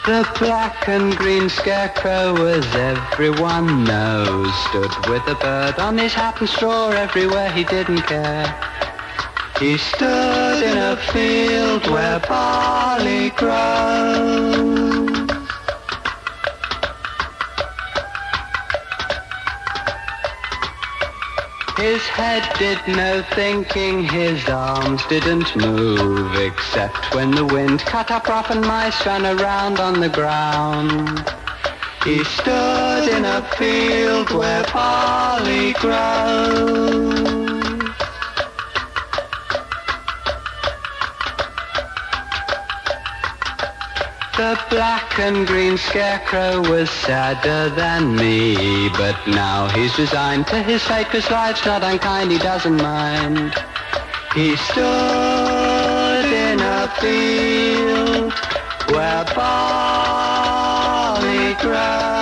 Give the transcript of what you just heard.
The black and green scarecrow, as everyone knows, stood with a bird on his hat and straw everywhere, he didn't care. He stood in a field where barley grows. His head did no thinking, his arms didn't move, except when the wind cut up rough and mice ran around on the ground. He stood in a field where barley grows. The black and green scarecrow was sadder than me, but now he's resigned to his fate, 'cause life's not unkind, he doesn't mind. He stood in a field where barley grows.